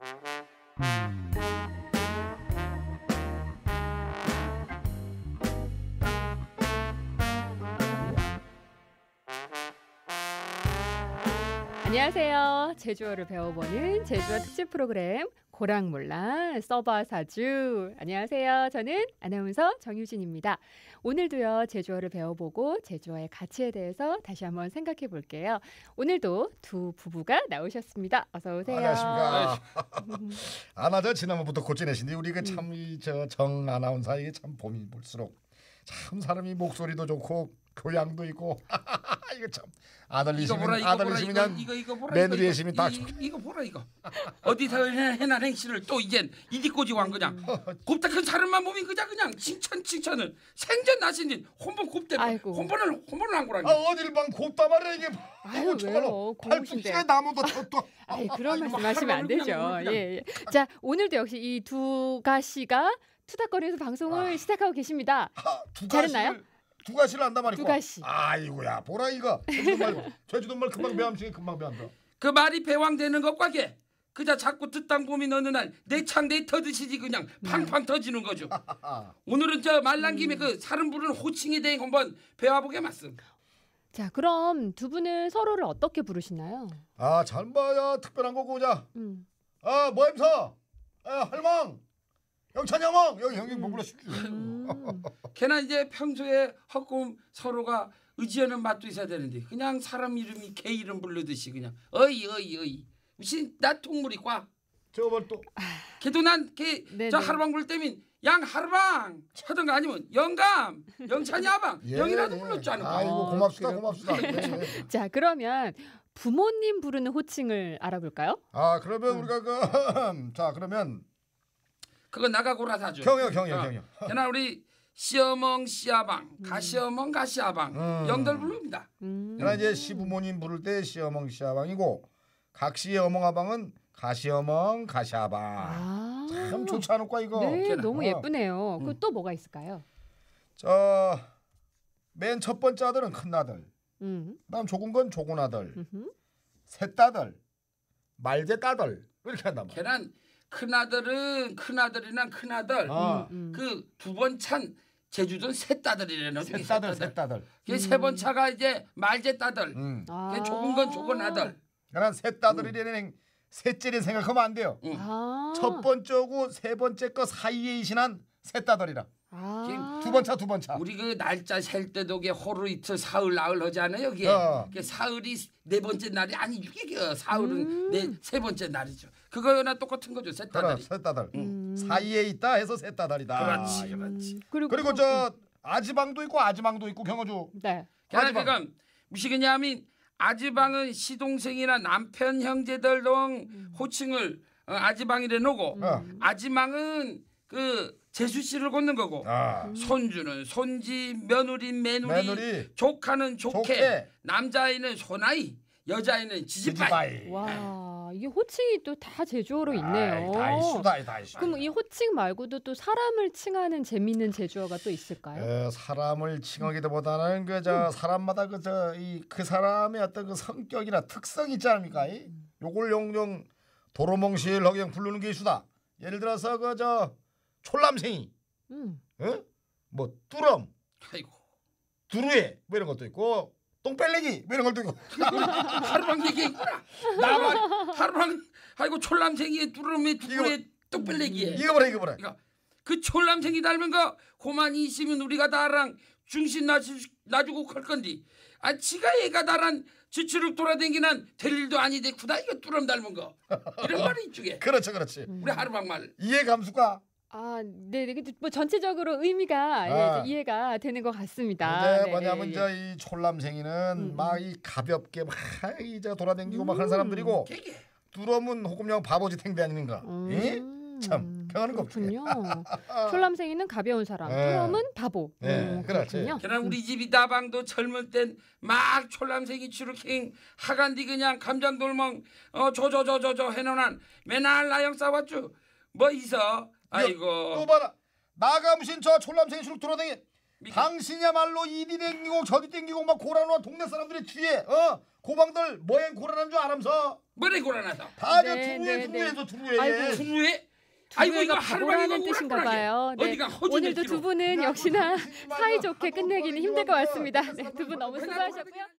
안녕하세요. 제주어를 배워보는 제주어 특집 프로그램 고랑몰라 써봐사주. 안녕하세요. 저는 아나운서 정유진입니다. 오늘도요, 제주어를 배워보고 제주어의 가치에 대해서 다시 한번 생각해 볼게요. 오늘도 두 부부가 나오셨습니다. 어서 오세요. 안녕하십니까. 아나 지난번부터 고치내신데 우리 정 아나운서 이게 참 봄이 볼수록 참 사람이 목소리도 좋고 교양도 있고 이거 참 아들이시면 이거 보라, 며느리이시면 다 이거 보라 이거 어디서 해난 행실을 또 이젠 이디꼬지고 한 그냥 곱다 큰 사람만 보면 그냥 칭찬을 생전 나신진 혼본 곱대 혼본을 한 거라니. 어딜 방 곱다 말이야 이게. 아유 왜요? 고우신데. 나무도 또. 아이 그런 말씀하시면 안 되죠. 예. 자 오늘도 역시 이 두 가씨가 투닥거리면서 방송을 시작하고 계십니다. 잘했나요? 두 가시를 한단 말이야. 두 가시. 아이고야 보라 이거. 제주도 말 금방 배움시게 금방 배운다. 그 말이 배왕되는 것과 게 그자 자꾸 듣당 봄이 어느 날 내창 내 터드시지 그냥 팡팡 터지는 거죠. 오늘은 저 말난 김에 그 사람 부르는 호칭에 대해 한번 배워보게 맞음. 자 그럼 두 분은 서로를 어떻게 부르시나요? 잘 봐야 특별한 거고 자. 모임서. 할망. 영찬이 형왕 여기 형님 뭐 불러십시오. 걔나 이제 평소에 헛꿈 서로가 의지하는 맛도 있어야 되는데 그냥 사람 이름이 개 이름 부르듯이 그냥 어이 무슨 나 동물이 꽉 저걸 또 걔도 난 걔 저 하루방 부를 때면 양 하루방 하던가 아니면 영감 영찬이 아방 영이라도 불렀잖아. 아이고 고맙습니다. 예. 자 그러면 부모님 부르는 호칭을 알아볼까요? 그러면 우리가 그러면 그거 나가고라 사죠. 경영. 걔나 우리 시어멍 시아방 가시어멍 가시아방 영들 부릅니다. 그러나 이제 시부모님 부를 때 시어멍 시아방이고 각시의 어멍아방은 가시어멍 가시아방. 참 좋지 않을까 이거. 네, 너무 예쁘네요. 그 또 뭐가 있을까요? 맨 첫 번째 아들은 큰아들. 그다음 조금 건 조군 아들. 셋따들. 말제따들. 이렇게 한단 말이야. 걔는 큰아들은 큰아들이랑 큰아들 그 두 번 찬 제주도는 셋따들이라는 셋따들. 걔 세 번 차가 이제 말제따들. 걔 조금 건 조건 아들. 그러나 셋따들이라는 셋째를 생각하면 안 돼요. 첫 번째고 세 번째 거 사이에 이신한 셋따들이라. 두 번 차. 우리 그 날짜 셀 때도 게 호루 이틀 사흘 나흘 하잖아요. 여기 사흘이 네 번째 날이 아니 이게 사흘은 세 번째 날이죠. 그거나 똑같은 거죠. 셋따들이. 셋따들. 사이에 있다 해서 셋따들이다. 그렇지. 그리고 저 아지방도 있고 경어주. 네. 그러니까 무시겠냐면 아지방은 시동생이나 남편 형제들 등 호칭을 아지방이래 놓고 아지망은 그 제수씨를 걷는 거고 손주는 손지 며느리 조카는 조케 남자아이는 소나이 여자아이는 지지바이. 와 이게 호칭이 또 다 제주어로 있네요. 다 이슈. 그럼 이 호칭 말고도 또 사람을 칭하는 재미있는 제주어가 또 있을까요? 사람을 칭하기보다는 사람마다 그 사람의 어떤 그 성격이나 특성이 있지 않습니까? 요걸 용용 도로몽실 허경 부르는 게 이수다. 예를 들어서 촐람생이, 뭐 뚜럼, 두루에 뭐 이런 것도 있고 똥뺄래기 뭐 이런 것도 있고. 하루랑 얘기했구나. 나만 하루랑 아이고 촐람생이에 뚜럼에 두루에 똥뺄래기에. 이거 보라. 그 촐람생이 닮은 거 고만이 있으면 우리가 다랑 중신 놔주고 갈 건디. 지가 얘가 나란 지추룩 돌아댕기는 될 일도 아니데 구다 이거 뚜럼 닮은 거. 이런 말이 이쪽에. 그렇지. 우리 하루방 말. 이해 감수가. 네. 뭐 전체적으로 의미가 이해가 되는 것 같습니다. 이제 뭐냐면 이 촐람생이는 막 이 가볍게 막 이제 돌아다니고 막 하는 사람들이고 뚜럼은 호금영 바보지 탱배 아닌가. 참 평하는 거군요. 촐람생이는 가벼운 사람, 뚜럼은 바보. 그렇지. 그냥 우리 집이 다방도 젊을 땐 막 촐람생이 추르킹 하간디 그냥 감장돌멍 저저저저 해놓은 맨날 나영 싸웠죠. 뭐 있어? 아이고. 또 봐라. 나가 무슨 저 촐람생이 쭉 돌아다니. 당신이야말로 이리 댕기고 저리 댕기고 막 고라노와 동네 사람들의 뒤에 고방들 뭐행 고라는 줄 알면서 뭐래 고라나서 다저 네, 두루에 네, 네. 두루에서 두루에 아이고. 두루에 아이고 이거 바보라는 하루만이가 뜻인가 오락가락해. 봐요. 네. 어디가 허전해 오늘도 두 분은 역시나 사이좋게 끝내기는 힘들 것 같습니다. 네, 두 분 너무 수고하셨고요.